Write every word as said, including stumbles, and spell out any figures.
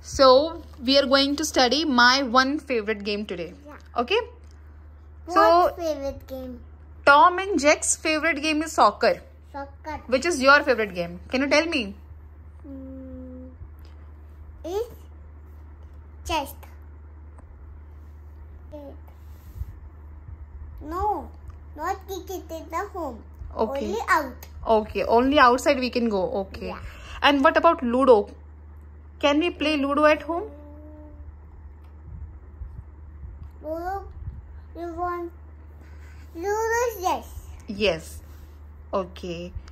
So we are going to study my one favorite game today. Yeah. Okay? What So favorite game? Tom and Jack's favorite game is soccer. Soccer. Which is your favorite game? Can you tell me? Mm, is chess. No, not cricket in the home. Okay. Only out. Okay, only outside we can go. Okay. Yeah. And what about Ludo? Can we play Ludo at home? Ludo, you want Ludo? Yes. Yes. Okay.